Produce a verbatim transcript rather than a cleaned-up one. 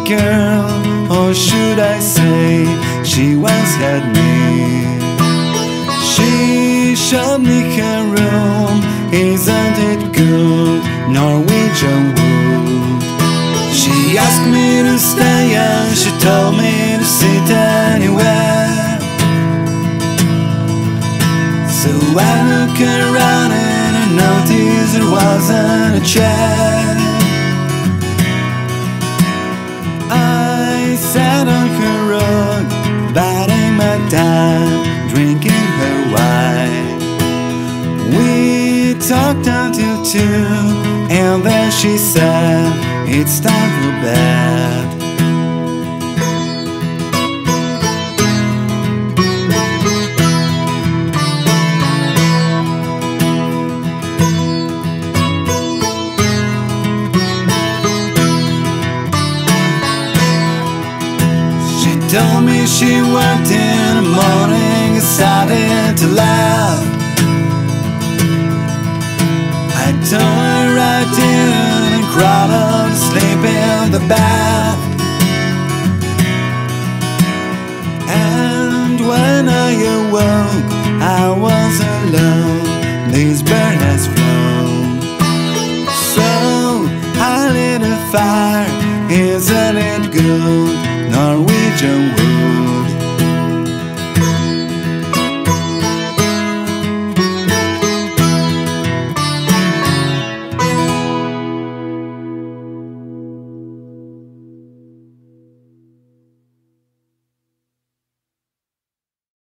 girl, or should I say, she once had me. She showed me her room, isn't it good, Norwegian Wood. She asked me to stay and she told me to sit anywhere. So I looked around and I noticed there wasn't a chair. I sat on her rug, biding my time, drinking her wine. We talked until two, and then she said, it's time for bed. She told me she worked in the morning, decided to laugh. I told her I didn't and crawled up to sleep in the bath. And when I awoke, I was alone, this bird has flown. So I lit a fire, isn't it good, Norwegian Wood.